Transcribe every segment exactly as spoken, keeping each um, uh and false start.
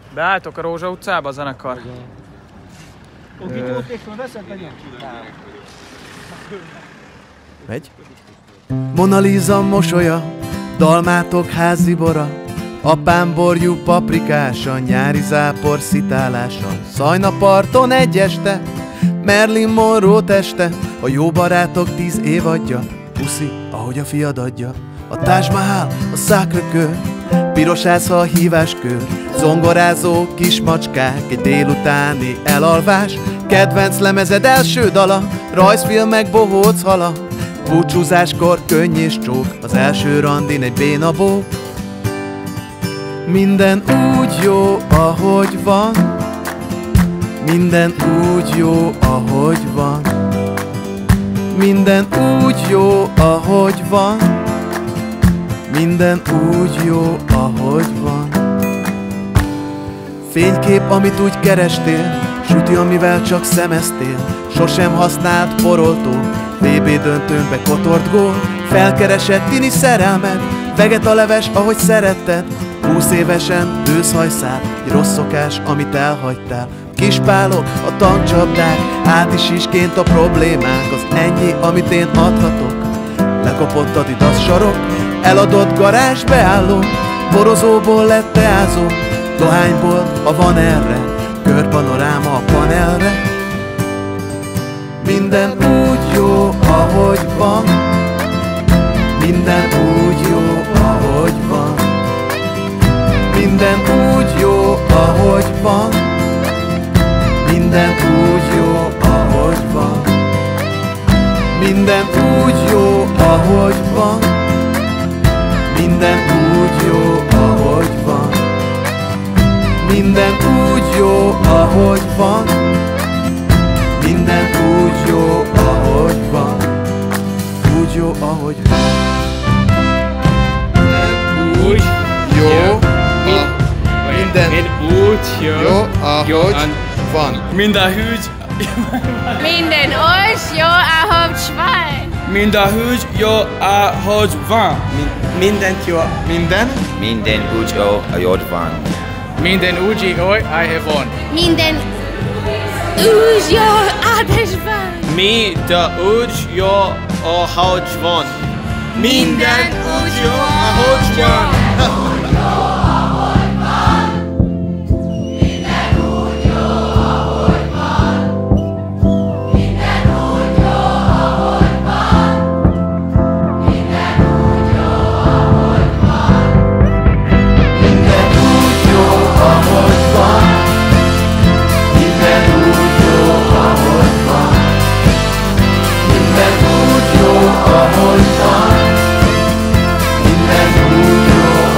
Beálltok a Rózsa utcába a zenekar? Megy? Mona Lisa mosolya, dalmátok házibora, apám borjú paprikása, nyári zápor szitálása, Szajna-parton egy este, Marilyn Monroe teste, a jó barátok tíz évadja, puszi, ahogy a fiad adja. A Taj Mahal, a Sacré-Cœur, piros ázha híváskör, zongorázó kismacskák, egy délutáni elalvás, kedvenc lemezed első dala, rajzfilmek bohóc hala, búcsúzáskor könny és csók, az első randin egy bénabó. Minden úgy jó, ahogy van, minden úgy jó, ahogy van, minden úgy jó, ahogy van, minden úgy jó, ahogy van. Fénykép, amit úgy kerestél, süti, amivel csak szemeztél, sosem használt poroltó, vé bé döntőn bekotort gól, felkeresett tini szerelmed, vegetaleves, ahogy szeretted, húsz évesen őszhajszál, egy rossz szokás, amit elhagytál. Kispálok, a tankcsapdák, át is isként a problémák, az ennyi, amit én adhatok. Lekopott Adidas sarok, eladott garázs beálló, borozóból lett teázó, dohányból, ha van erre, körpanoráma a panelre. Minden úgy jó, ahogy van, minden úgy jó, ahogy van, minden úgy jó, ahogy van, minden úgy jó, ahogy van, minden úgy jó, ahogy van, minden úgy jó, ahogy van, minden úgy jó, ahogy van, minden úgy jó, ahogy van, úgy jó, ahogy van. Úgy jó, minden úgy jó, ahogy van. Minden hűd, Minden úgy jó, ahogy van. minden hűd jó, ahogy van. Mindent jó, Minden minden úgy jó, ahogy van. Minden úgy jó, ahogy van. Minden úgy jó, ahogy van. Mi de úgy jó, ahogy van. Minden úgy jó, ahogy van.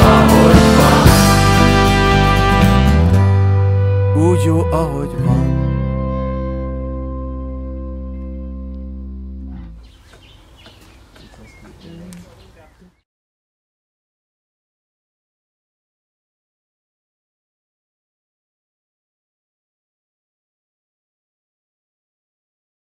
úgy jó, ahogy van.